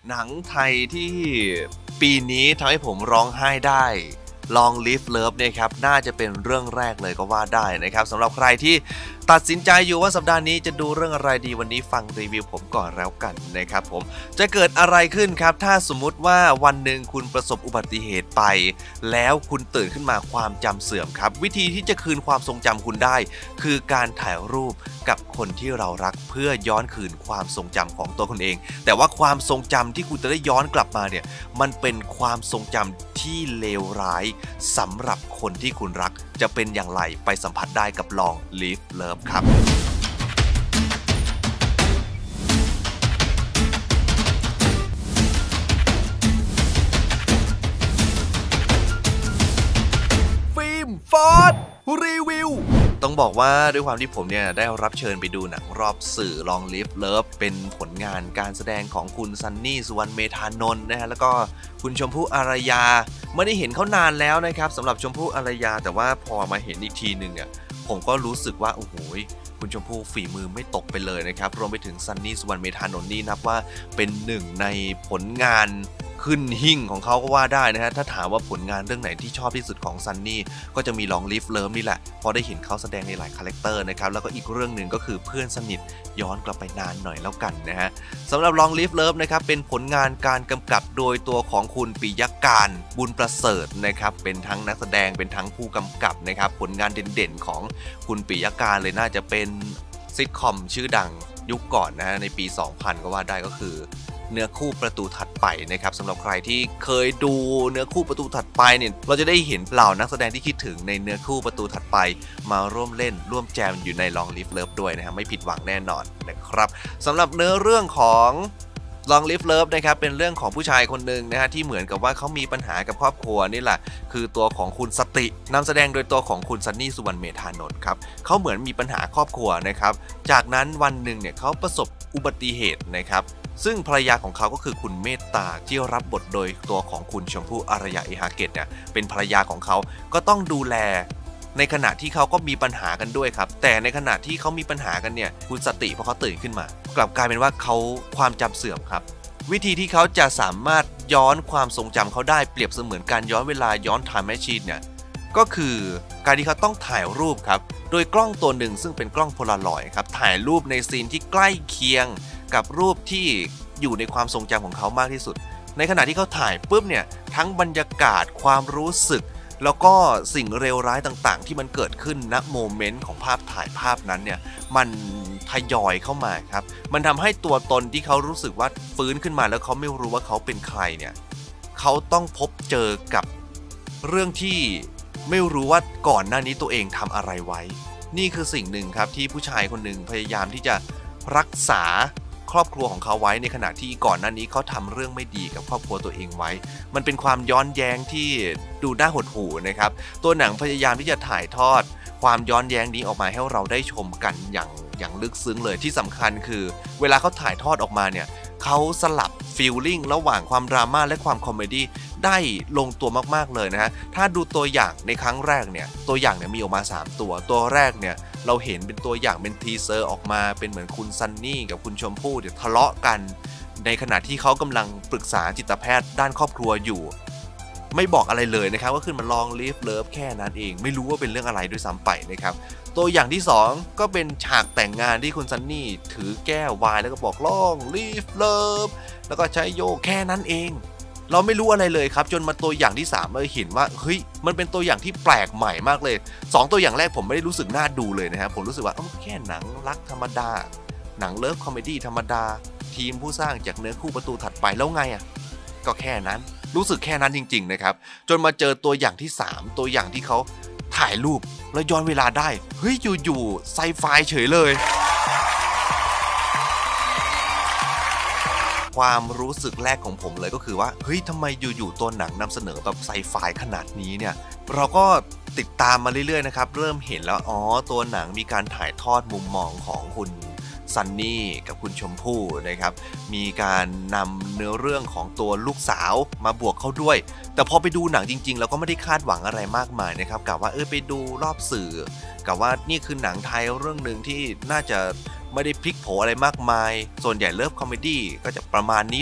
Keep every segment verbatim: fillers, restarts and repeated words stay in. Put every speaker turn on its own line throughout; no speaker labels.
หนังไทยที่ปีนี้ทำให้ผมร้องไห้ได้ Long Live Love เนี่ยครับน่าจะเป็นเรื่องแรกเลยก็ว่าได้นะครับสำหรับใครที่ตัดสินใจอยู่ว่าสัปดาห์นี้จะดูเรื่องอะไรดีวันนี้ฟังรีวิวผมก่อนแล้วกันนะครับผมจะเกิดอะไรขึ้นครับถ้าสมมุติว่าวันหนึ่งคุณประสบอุบัติเหตุไปแล้วคุณตื่นขึ้นมาความจำเสื่อมครับวิธีที่จะคืนความทรงจำคุณได้คือการถ่ายรูปกับคนที่เรารักเพื่อย้อนคืนความทรงจำของตัวคุณเองแต่ว่าความทรงจำที่คุณจะได้ย้อนกลับมาเนี่ยมันเป็นความทรงจำที่เลวร้ายสำหรับคนที่คุณรักจะเป็นอย่างไรไปสัมผัสได้กับ Long Live Love ครับฟิล์มฟอร์ดรีวิวต้องบอกว่าด้วยความที่ผมเนี่ยได้รับเชิญไปดูหนังรอบสื่อ Long Live Love เป็นผลงานการแสดงของคุณซันนี่สุวรรณเมธานนท์นะฮะแล้วก็คุณชมพู่อารยาไม่ได้เห็นเขานานแล้วนะครับสำหรับชมพู่อารยาแต่ว่าพอมาเห็นอีกทีหนึ่งเนี่ยผมก็รู้สึกว่าโอ้โหคุณชมพู่ฝีมือไม่ตกไปเลยนะครับรวมไปถึงซันนี่สุวรรณเมธานนท์นี่นับว่าเป็นหนึ่งในผลงานขึ้นหิ่งของเขาก็ว่าได้นะฮะถ้าถามว่าผลงานเรื่องไหนที่ชอบที่สุดของซันนี่ก็จะมี Long Live Love นี่แหละพอได้เห็นเขาแสดงในหลายคาแรคเตอร์นะครับแล้วก็อีกเรื่องหนึ่งก็คือเพื่อนสนิทย้อนกลับไปนานหน่อยแล้วกันนะฮะสำหรับ Long Live Love นะครับเป็นผลงานการกำกับโดยตัวของคุณปิยการบุญประเสริฐนะครับเป็นทั้งนักแสดงเป็นทั้งผู้กำกับนะครับผลงานเด่นๆของคุณปิยการเลยน่าจะเป็นซิทคอมชื่อดังยุคก่อนนะฮะในปี สองพัน ก็ว่าได้ก็คือเนื้อคู่ประตูถัดไปนะครับสำหรับใครที่เคยดูเนื้อคู่ประตูถัดไปเนี่ยเราจะได้เห็นเหล่านักแสดงที่คิดถึงในเนื้อคู่ประตูถัดไปมาร่วมเล่นร่วมแจมอยู่ใน Long Live Love ด้วยนะฮะไม่ผิดหวังแน่นอนนะครับสำหรับเนื้อเรื่องของ Long Live Love นะครับเป็นเรื่องของผู้ชายคนหนึ่งนะฮะที่เหมือนกับว่าเขามีปัญหากับครอบครัวนี่แหละคือตัวของคุณสตินำแสดงโดยตัวของคุณซันนี่สุวรรณเมธานนท์ครับเขาเหมือนมีปัญหาครอบครัวนะครับจากนั้นวันหนึ่งเนี่ยเขาประสบอุบัติเหตุนะครับซึ่งภรรยาของเขาก็คือคุณเมตตาที่รับบทโดยตัวของคุณชมพู่อารยาอิหาเกตเนี่ยเป็นภรรยาของเขาก็ต้องดูแลในขณะที่เขาก็มีปัญหากันด้วยครับแต่ในขณะที่เขามีปัญหากันเนี่ยคุณสติพอเขาตื่นขึ้นมากลับกลายเป็นว่าเขาความจำเสื่อมครับวิธีที่เขาจะสามารถย้อนความทรงจำเขาได้เปรียบเสมือนการย้อนเวลาย้อนไทม์แมชชีนเนี่ยก็คือการที่เขาต้องถ่ายรูปครับโดยกล้องตัวหนึ่งซึ่งเป็นกล้องโพลารอยด์ครับถ่ายรูปในซีนที่ใกล้เคียงกับรูปที่อยู่ในความทรงจำของเขามากที่สุดในขณะที่เขาถ่ายปุ๊บเนี่ยทั้งบรรยากาศความรู้สึกแล้วก็สิ่งเลวร้ายต่างๆที่มันเกิดขึ้นณโมเมนต์ของภาพถ่ายภาพนั้นเนี่ยมันทยอยเข้ามาครับมันทำให้ตัวตนที่เขารู้สึกว่าฟื้นขึ้นมาแล้วเขาไม่รู้ว่าเขาเป็นใครเนี่ยเขาต้องพบเจอกับเรื่องที่ไม่รู้ว่าก่อนหน้านี้ตัวเองทำอะไรไว้นี่คือสิ่งหนึ่งครับที่ผู้ชายคนหนึ่งพยายามที่จะรักษาครอบครัวของเขาไว้ในขณะที่ก่อนหน้านี้เขาทำเรื่องไม่ดีกับครอบครัวตัวเองไว้มันเป็นความย้อนแย้งที่ดูน่าหดหู่นะครับตัวหนังพยายามที่จะถ่ายทอดความย้อนแย้งนี้ออกมาให้เราได้ชมกันอย่างอย่างลึกซึ้งเลยที่สำคัญคือเวลาเขาถ่ายทอดออกมาเนี่ยเขาสลับฟีลลิ่งระหว่างความดราม่าและความคอมเมดี้ได้ลงตัวมากๆเลยนะฮะถ้าดูตัวอย่างในครั้งแรกเนี่ยตัวอย่างเนี่ยมีออกมาสามตัวตัวแรกเนี่ยเราเห็นเป็นตัวอย่างเป็นทีเซอร์ออกมาเป็นเหมือนคุณซันนี่กับคุณชมพู่เดี๋ยวทะเลาะกันในขณะที่เขากำลังปรึกษาจิตแพทย์ด้านครอบครัวอยู่ไม่บอกอะไรเลยนะครับว่าขึ้นมา Long Live Love แค่นั้นเองไม่รู้ว่าเป็นเรื่องอะไรด้วยซ้ำไปนะครับตัวอย่างที่สองก็เป็นฉากแต่งงานที่คุณซันนี่ถือแก้วไวน์แล้วก็บอก Long Live Love แล้วก็ใช้โยกแค่นั้นเองเราไม่รู้อะไรเลยครับจนมาตัวอย่างที่สามเราเห็นว่าเฮ้ยมันเป็นตัวอย่างที่แปลกใหม่มากเลยสองตัวอย่างแรกผมไม่ได้รู้สึกน่าดูเลยนะครับผมรู้สึกว่าแค่หนังรักธรรมดาหนังเลิฟคอมเมดี้ธรรมดาทีมผู้สร้างจากเนื้อคู่ประตูถัดไปแล้วไงอ่ะก็แค่นั้นรู้สึกแค่นั้นจริงๆนะครับจนมาเจอตัวอย่างที่สามตัวอย่างที่เขาถ่ายรูปแล้วย้อนเวลาได้เฮ้ยอยู่ๆไซไฟเฉยเลยความรู้สึกแรกของผมเลยก็คือว่าเฮ้ยทำไมอยู่ๆตัวหนังนำเสนอแบบไซไฟขนาดนี้เนี่ยเราก็ติดตามมาเรื่อยๆนะครับเริ่มเห็นแล้วอ๋อตัวหนังมีการถ่ายทอดมุมมองของคุณซันนี่กับคุณชมพู่นะครับมีการนำเนื้อเรื่องของตัวลูกสาวมาบวกเข้าด้วยแต่พอไปดูหนังจริงๆเราก็ไม่ได้คาดหวังอะไรมากมายนะครับกะว่าเออไปดูรอบสื่อกะว่านี่คือหนังไทยเรื่องหนึ่งที่น่าจะไม่ได้พลิกโผอะไรมากมายส่วนใหญ่เลิฟคอมเมดี้ก็จะประมาณนี้แหละ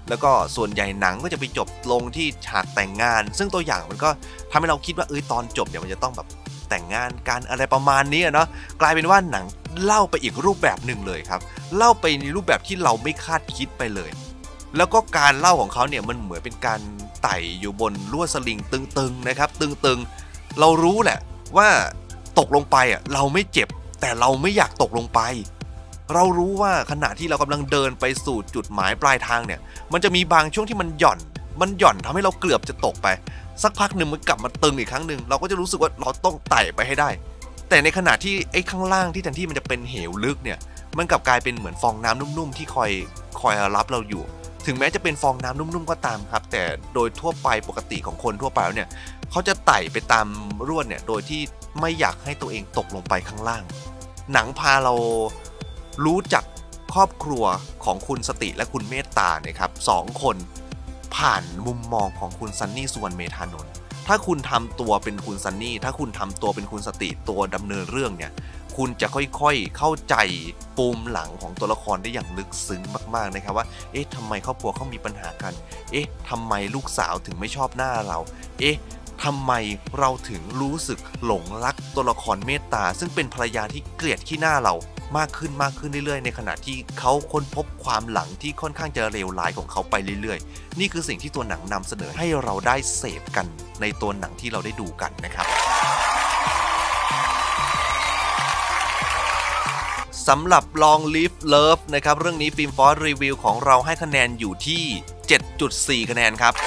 แล้วก็ส่วนใหญ่หนังก็จะไปจบลงที่ฉากแต่งงานซึ่งตัวอย่างมันก็ทำให้เราคิดว่าเอ้ยตอนจบเนี่ยมันจะต้องแบบแต่งงานกันอะไรประมาณนี้เนาะกลายเป็นว่าหนังเล่าไปอีกรูปแบบหนึ่งเลยครับเล่าไปในรูปแบบที่เราไม่คาดคิดไปเลยแล้วก็การเล่าของเขาเนี่ยมันเหมือนเป็นการไต่อยู่บนลวดสลิงตึงๆนะครับตึงๆเรารู้แหละว่าตกลงไปอ่ะเราไม่เจ็บแต่เราไม่อยากตกลงไปเรารู้ว่าขณะที่เรากำลังเดินไปสู่จุดหมายปลายทางเนี่ยมันจะมีบางช่วงที่มันหย่อนมันหย่อนทำให้เราเกือบจะตกไปสักพักหนึ่งมันกลับมาตึงอีกครั้งหนึ่งเราก็จะรู้สึกว่าเราต้องไต่ไปให้ได้แต่ในขณะที่ไอ้ข้างล่างที่แทนที่มันจะเป็นเหวลึกเนี่ยมันกลับกลายเป็นเหมือนฟองน้ำนุ่มๆที่คอยคอยรับเราอยู่ถึงแม้จะเป็นฟองน้ำนุ่มๆก็ตามครับแต่โดยทั่วไปปกติของคนทั่วไปแล้วเนี่ยเขาจะไต่ไปตามรวดเนี่ยโดยที่ไม่อยากให้ตัวเองตกลงไปข้างล่างหนังพาเรารู้จักครอบครัวของคุณสติและคุณเมตตาเนี่ยครับสองคนผ่านมุมมองของคุณซันนี่สุวรรณเมธานนท์ถ้าคุณทำตัวเป็นคุณซันนี่ถ้าคุณทำตัวเป็นคุณสติตัวดำเนินเรื่องเนี่ยคุณจะค่อยๆเข้าใจปูมหลังของตัวละครได้อย่างลึกซึ้งมากๆนะครับว่าเอ๊ะทำไมครอบครัวเขามีปัญหากันเอ๊ะทำไมลูกสาวถึงไม่ชอบหน้าเราเอ๊ะทำไมเราถึงรู้สึกหลงรักตัวละครเมตตาซึ่งเป็นภรรยาที่เกลียดขี้หน้าเรามากขึ้นมากขึ้นเรื่อยๆในขณะที่เขาค้นพบความหลังที่ค่อนข้างจะเลวร้ายของเขาไปเรื่อยๆนี่คือสิ่งที่ตัวหนังนำเสนอให้เราได้เสพกันในตัวหนังที่เราได้ดูกันนะครับสำหรับ Long Live Love นะครับเรื่องนี้ฟิล์มฟอร์สรีวิวของเราให้คะแนนอยู่ที่ เจ็ดจุดสี่ คะแนนครับ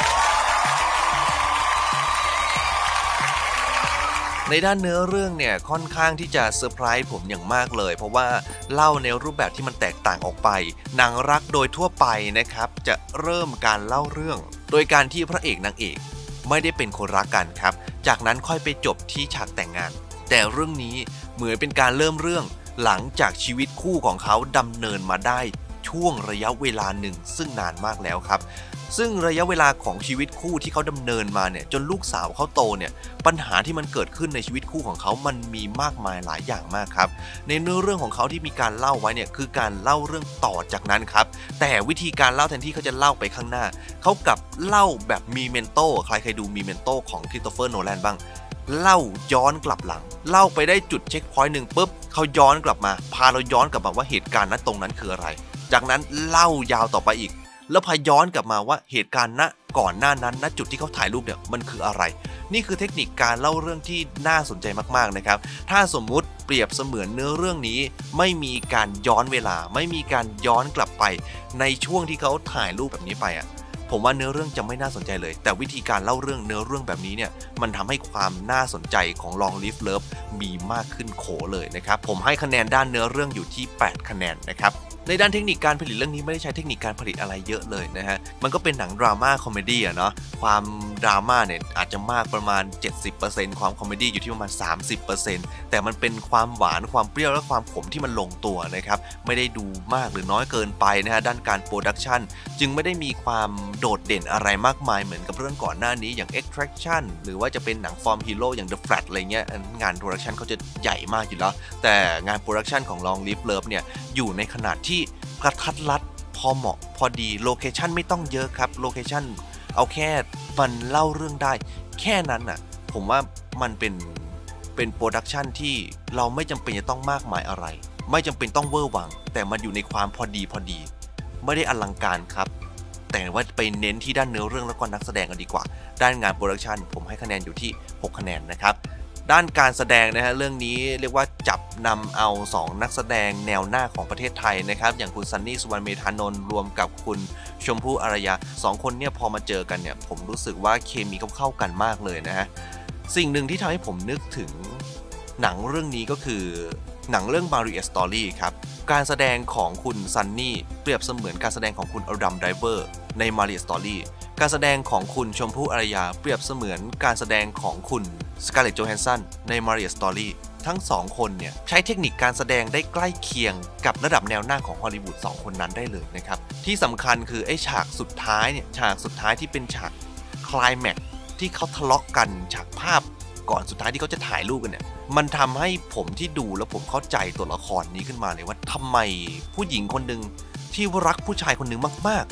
ในด้านเนื้อเรื่องเนี่ยค่อนข้างที่จะเซอร์ไพรส์ผมอย่างมากเลยเพราะว่าเล่าในรูปแบบที่มันแตกต่างออกไปหนังรักโดยทั่วไปนะครับจะเริ่มการเล่าเรื่องโดยการที่พระเอกนางเอกไม่ได้เป็นคนรักกันครับจากนั้นค่อยไปจบที่ฉากแต่งงานแต่เรื่องนี้เหมือนเป็นการเริ่มเรื่องหลังจากชีวิตคู่ของเขาดำเนินมาได้ช่วงระยะเวลาหนึ่งซึ่งนานมากแล้วครับซึ่งระยะเวลาของชีวิตคู่ที่เขาดำเนินมาเนี่ยจนลูกสาวเขาโตเนี่ยปัญหาที่มันเกิดขึ้นในชีวิตคู่ของเขามันมีมากมายหลายอย่างมากครับในเนื้อเรื่องของเขาที่มีการเล่าไว้เนี่ยคือการเล่าเรื่องต่อจากนั้นครับแต่วิธีการเล่าแทนที่เขาจะเล่าไปข้างหน้าเขากลับเล่าแบบมีเมนโตใครเคยดูมีเมนโตของคริสโตเฟอร์โนแลนบ้างเล่าย้อนกลับหลังเล่าไปได้จุดเช็คพอยต์หนึ่งปุ๊บเขาย้อนกลับมาพาเราย้อนกลับมาว่าเหตุการณ์นั้นตรงนั้นคืออะไรจากนั้นเล่ายาวต่อไปอีกแล้วพาย้อนกลับมาว่าเหตุการณ์ณก่อนหน้านั้นณจุดที่เขาถ่ายรูปเนี่ยมันคืออะไรนี่คือเทคนิคการเล่าเรื่องที่น่าสนใจมากๆนะครับถ้าสมมุติเปรียบเสมือนเนื้อเรื่องนี้ไม่มีการย้อนเวลาไม่มีการย้อนกลับไปในช่วงที่เขาถ่ายรูปแบบนี้ไปอ่ะผมว่าเนื้อเรื่องจะไม่น่าสนใจเลยแต่วิธีการเล่าเรื่องเนื้อเรื่องแบบนี้เนี่ยมันทำให้ความน่าสนใจของ Long Live Love มีมากขึ้นโขเลยนะครับผมให้คะแนนด้านเนื้อเรื่องอยู่ที่แปดคะแนนนะครับในด้านเทคนิคการผลิตเรื่องนี้ไม่ได้ใช้เทคนิคการผลิตอะไรเยอะเลยนะฮะมันก็เป็นหนังดราม่าคอมเมดี้อะเนาะความดราม่าเนี่ยอาจจะมากประมาณ เจ็ดสิบเปอร์เซ็นต์ ความคอมเมดี้อยู่ที่ประมาณ สามสิบเปอร์เซ็นต์ แต่มันเป็นความหวานความเปรี้ยวและความขมที่มันลงตัวนะครับไม่ได้ดูมากหรือน้อยเกินไปนะฮะด้านการโปรดักชันจึงไม่ได้มีความโดดเด่นอะไรมากมายเหมือนกับเรื่องก่อนหน้านี้อย่าง Extraction หรือว่าจะเป็นหนังฟอร์มฮีโร่อย่าง The Flash อะไรเงี้ยงานโปรดักชันเขาจะใหญ่มากอยู่แล้วแต่งานโปรดักชันของ Long Live Love เนี่ยอยู่ในขนาดที่กระทัดรัดพอเหมาะพอดีโลเคชั่นไม่ต้องเยอะครับโลเคชั่นเอาแค่มันเล่าเรื่องได้แค่นั้นน่ะผมว่ามันเป็นเป็นโปรดักชันที่เราไม่จำเป็นจะต้องมากมายอะไรไม่จำเป็นต้องเวอร์วังแต่มันอยู่ในความพอดีพอดีไม่ได้อลังการครับแต่ว่าไปเน้นที่ด้านเนื้อเรื่องและก็นักแสดงกันดีกว่าด้านงานโปรดักชันผมให้คะแนนอยู่ที่หกคะแนนนะครับด้านการแสดงนะฮะเรื่องนี้เรียกว่าจับนำเอาสองนักแสดงแนวหน้าของประเทศไทยนะครับอย่างคุณซันนี่สุวรรณเมธานนท์รวมกับคุณชมพู่อารยาสองคนเนี่ยพอมาเจอกันเนี่ยผมรู้สึกว่าเคมีเขาเข้ากันมากเลยนะฮะสิ่งหนึ่งที่ทำให้ผมนึกถึงหนังเรื่องนี้ก็คือหนังเรื่อง Marriage Story ครับการแสดงของคุณซันนี่เปรียบเสมือนการแสดงของคุณอดัมไดเวอร์ใน Marriage Story การแสดงของคุณชมพู่อารยาเปรียบเสมือนการแสดงของคุณสการ์เล็ต โจแฮนสันใน Marriage Story ทั้งสองคนเนี่ยใช้เทคนิคการแสดงได้ใกล้เคียงกับระดับแนวหน้าของฮอลลีวูดสองคนนั้นได้เลยนะครับที่สำคัญคือไอ้ฉากสุดท้ายเนี่ยฉากสุดท้ายที่เป็นฉากไคลแม็กซ์ที่เขาทะเลาะกันฉากภาพก่อนสุดท้ายที่เขาจะถ่ายรูปกันเนี่ยมันทำให้ผมที่ดูแล้วผมเข้าใจตัวละครนี้ขึ้นมาเลยว่าทำไมผู้หญิงคนหนึ่งที่รักผู้ชายคนหนึ่งมากๆ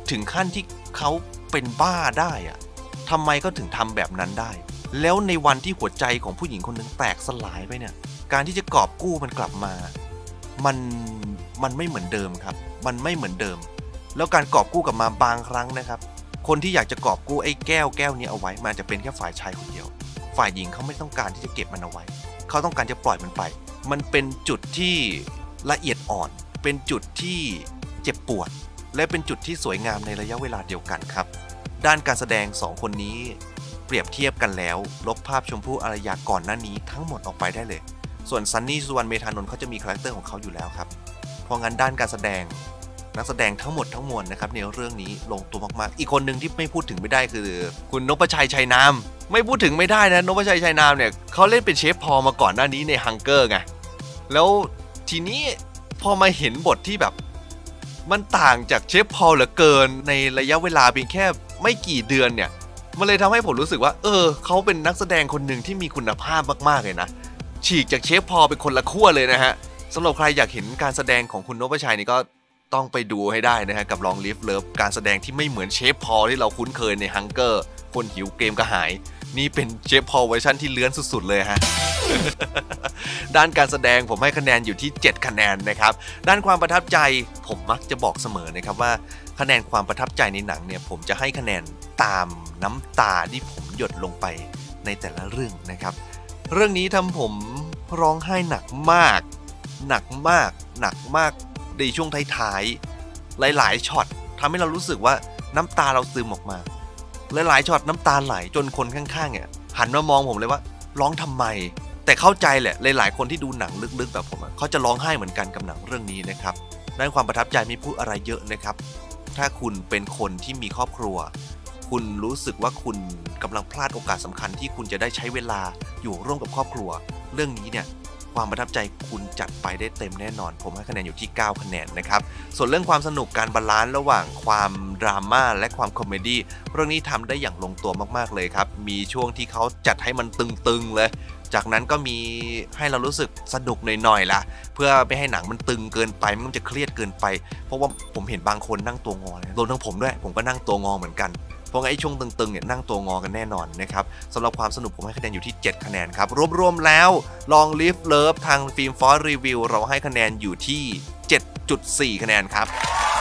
ถึงขั้นที่เขาเป็นบ้าได้อะทำไมก็ถึงทำแบบนั้นได้แล้วในวันที่หัวใจของผู้หญิงคนนึงแตกสลายไปเนี่ยการที่จะกอบกู้มันกลับมามันมันไม่เหมือนเดิมครับมันไม่เหมือนเดิมแล้วการกอบกู้กลับมาบางครั้งนะครับคนที่อยากจะกอบกู้ไอ้แก้วแก้วนี้เอาไว้มันจะเป็นแค่ฝ่ายชายคนเดียวฝ่ายหญิงเขาไม่ต้องการที่จะเก็บมันเอาไว้เขาต้องการจะปล่อยมันไปมันเป็นจุดที่ละเอียดอ่อนเป็นจุดที่เจ็บปวดและเป็นจุดที่สวยงามในระยะเวลาเดียวกันครับด้านการแสดงสองคนนี้เปรียบเทียบกันแล้วลบภาพชมพู่อารยาก่อนหน้านี้ทั้งหมดออกไปได้เลยส่วนซันนี่สุวรรณเมธานนท์เขาจะมีคาแรคเตอร์ของเขาอยู่แล้วครับเพราะงั้นด้านการแสดงนักแสดงทั้งหมดทั้งมวลนะครับในเรื่องนี้ลงตัวมากๆอีกคนหนึ่งที่ไม่พูดถึงไม่ได้คือคุณนพชัยชัยนามไม่พูดถึงไม่ได้นะนพชัยชัยนามเนี่ยเขาเล่นเป็นเชฟพอมาก่อนหน้านี้ในฮังเกอร์ไงแล้วทีนี้พอมาเห็นบทที่แบบมันต่างจากเชฟพอเหลือเกินในระยะเวลาเพียงแค่ไม่กี่เดือนเนี่ยมันเลยทำให้ผมรู้สึกว่าเออเขาเป็นนักแสดงคนหนึ่งที่มีคุณภาพมากๆเลยนะฉีกจากเชฟพอเป็นคนละขั้วเลยนะฮะสำหรับใครอยากเห็นการแสดงของคุณนพชัยนี่ก็ต้องไปดูให้ได้นะฮะกับ Long Live Love การแสดงที่ไม่เหมือนเชฟพอที่เราคุ้นเคยในฮังเกอร์คนหิวเกมกระหายนี่เป็นเชฟพอเวอร์ชันที่เลื้อนสุดๆเลยฮะ ด้านการแสดงผมให้คะแนนอยู่ที่เจ็ดคะแนนนะครับด้านความประทับใจผมมักจะบอกเสมอนะครับว่าคะแนนความประทับใจในหนังเนี่ยผมจะให้คะแนนตามน้ำตาที่ผมหยดลงไปในแต่ละเรื่องนะครับเรื่องนี้ทำผมร้องไห้หนักมากหนักมากหนักมากในช่วงท้ายๆหลายๆช็อตทำให้เรารู้สึกว่าน้ำตาเราซึมออกมาหลายๆช็อตน้ำตาไหลจนคนข้างๆเนี่ยหันมามองผมเลยว่าร้องทำไมแต่เข้าใจแหละหลายๆคนที่ดูหนังลึกๆแบบผมเขาจะร้องไห้เหมือนกันกับหนังเรื่องนี้นะครับด้านความประทับใจไม่พูดอะไรเยอะนะครับถ้าคุณเป็นคนที่มีครอบครัวคุณรู้สึกว่าคุณกำลังพลาดโอกาสสำคัญที่คุณจะได้ใช้เวลาอยู่ร่วมกับครอบครัวเรื่องนี้เนี่ยความประทับใจคุณจัดไปได้เต็มแน่นอนผมให้คะแนนอยู่ที่เก้าคะแนนนะครับส่วนเรื่องความสนุกการบาลานซ์ระหว่างความดราม่าและความคอมเมดี้เรื่องนี้ทำได้อย่างลงตัวมากๆเลยครับมีช่วงที่เขาจัดให้มันตึงๆเลยจากนั้นก็มีให้เรารู้สึกสนุกหน่อยๆละเพื่อไม่ให้หนังมันตึงเกินไปมันจะเครียดเกินไปเพราะว่าผมเห็นบางคนนั่งตัวงอรวมทั้งผมด้วยผมก็นั่งตัวงอเหมือนกันเพราะงั้นไอ้ช่วงตึงๆเนี่ยนั่งตัวงอกันแน่นอนนะครับสำหรับความสนุกผมให้คะแนนอยู่ที่เจ็ดคะแนนครับรวมๆแล้ว Long Live Love ทางฟิล์มฟอร์รีวิวเราให้คะแนนอยู่ที่ เจ็ดจุดสี่ คะแนนครับ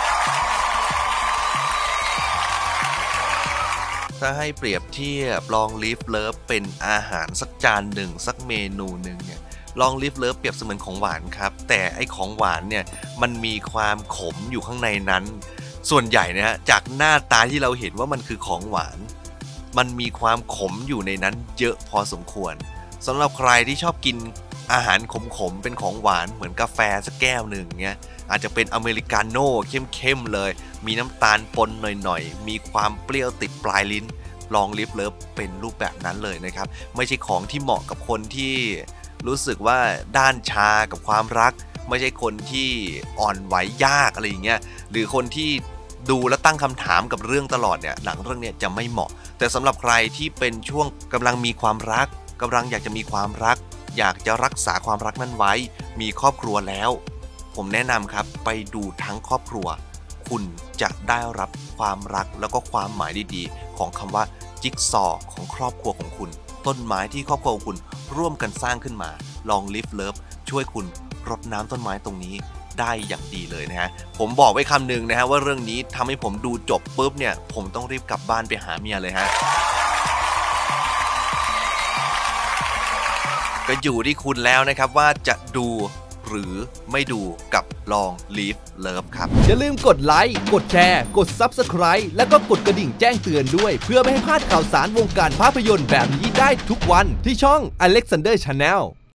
ถ้าให้เปรียบเทียบ Long Live Love เป็นอาหารสักจานหนึ่งสักเมนูหนึ่งเนี่ย Long Live Love เปรียบเสมือนของหวานครับแต่ไอ้ของหวานเนี่ยมันมีความขมอยู่ข้างในนั้นส่วนใหญ่นะฮะจากหน้าตาที่เราเห็นว่ามันคือของหวานมันมีความขมอยู่ในนั้นเยอะพอสมควรสำหรับใครที่ชอบกินอาหารขมๆเป็นของหวานเหมือนกาแฟสักแก้วหนึ่งเงี้ยอาจจะเป็นอเมริกาโน่เข้มๆเลยมีน้ำตาลปนหน่อยๆมีความเปรี้ยวติดปลายลิ้นLong Live Loveเป็นรูปแบบนั้นเลยนะครับไม่ใช่ของที่เหมาะกับคนที่รู้สึกว่าด้านชากับความรักไม่ใช่คนที่อ่อนไหวยากอะไรอย่างเงี้ยหรือคนที่ดูแล้วตั้งคำถามกับเรื่องตลอดเนี่ยหนังเรื่องนี้จะไม่เหมาะแต่สำหรับใครที่เป็นช่วงกำลังมีความรักกำลังอยากจะมีความรักอยากจะรักษาความรักนั้นไว้มีครอบครัวแล้วผมแนะนำครับไปดูทั้งครอบครัวคุณจะได้รับความรักแล้วก็ความหมายดีๆของคำว่าจิ๊กซอว์ของครอบครัวของคุณต้นไม้ที่ครอบครัวของคุณร่วมกันสร้างขึ้นมา Long Live Love ช่วยคุณรดน้ำต้นไม้ตรงนี้ได้อย่างดีเลยนะฮะผมบอกไว้คำหนึ่งนะฮะว่าเรื่องนี้ทำให้ผมดูจบปุ๊บเนี่ยผมต้องรีบกลับบ้านไปหาเมียเลยฮะก็อยู่ที่คุณแล้วนะครับว่าจะดูหรือไม่ดูกับ Long Live Love ครับ
อย่าลืมกดไลค์กดแชร์กด ซับสไครบ์ แล้วก็กดกระดิ่งแจ้งเตือนด้วยเพื่อไม่ให้พลาดข่าวสารวงการภาพยนตร์แบบนี้ได้ทุกวันที่ช่อง Alexander Channel